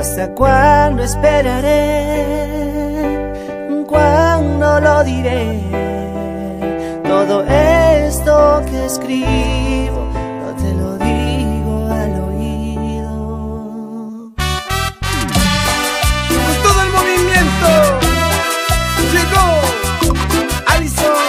¿Hasta cuándo esperaré? ¿Cuándo lo diré? Todo esto que escribo no te lo digo al oído. Con todo el movimiento llegó Alison.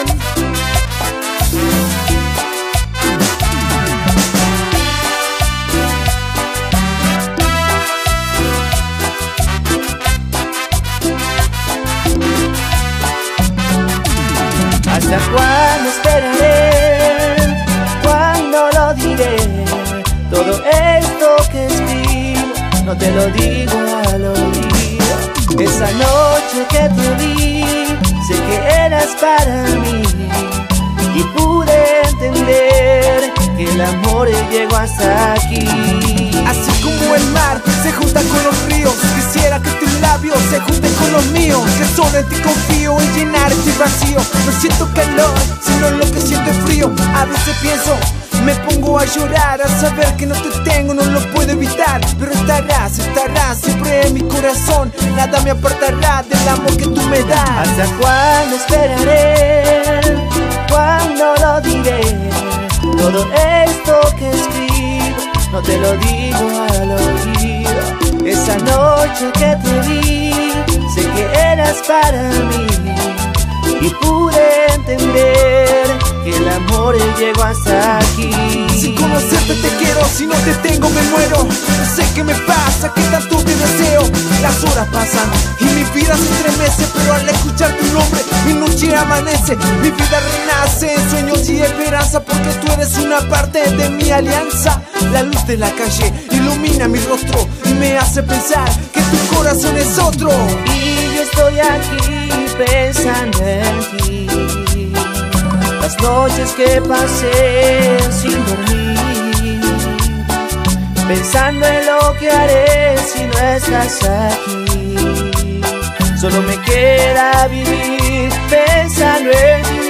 ¿Hasta cuándo esperaré? ¿Cuándo lo diré? Todo esto que escribo no te lo digo al oído. Esa noche que te vi, sé que eras para mí y pude entender que el amor llegó hasta aquí. Así como el mar se junta con los ríos, quisiera que tus labios se junten con los míos, que solo en ti confío en llenar este vacío. No siento calor, sino lo que siento es frío. A veces pienso, me pongo a llorar al saber que no te tengo, no lo puedo evitar. Pero estarás siempre en mi corazón, nada me apartará del amor que tú me das. ¿Hasta cuándo esperaré? ¿Cuándo lo diré? Todo esto que escribo no te lo digo al oído. Esa noche que te vi, sé que eras para mí y pude entender que el amor llegó hasta aquí. Sin conocerte te quiero, si no te tengo me muero. No sé qué me pasa, que tanto te deseo. Las horas pasan y mi vida se estremece, pero al escuchar tu nombre mi noche amanece. Mi vida renace en sueños y esperanza, porque tú eres una parte de mi alianza. La luz de la calle ilumina mi rostro y me hace pensar que tu corazón es otro. Y yo estoy aquí pensando en ti, las noches que pasé sin dormir, pensando en lo que haré si no estás aquí. Solo me queda vivir pensando en ti.